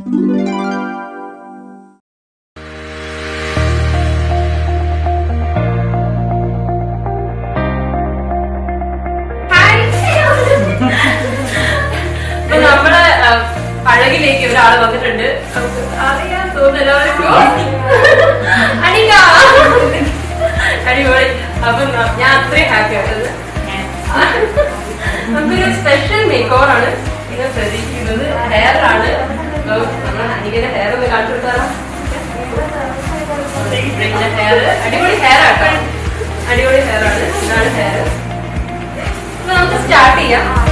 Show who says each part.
Speaker 1: അഴകിലേക്ക് ഒരാള് വന്നിട്ടുണ്ട്. അറിയാൻ തോന്നുന്നു അനിക അടിപൊളി. അപ്പൊ ഞാൻ അത്രയും ഹാപ്പി ആയിട്ടത്. നമുക്കൊരു സ്പെഷ്യൽ മേക്ക് ഓവർ ആണ് നിങ്ങൾ പ്രതീക്ഷിക്കുന്നത്. ഹെയർ ആണ്. നമ്മൾ അനികയുടെ ഹെയർ ഒന്ന് കാണിച്ചു കൊടുത്താലോ? ഹെയർ അടിപൊളി ഹെയർ ആട്ടോ. അടിപൊളി ഹെയർ ആണ്. ഇതാണ് ഹെയർ. അപ്പൊ നമുക്ക് സ്റ്റാർട്ട് ചെയ്യാം.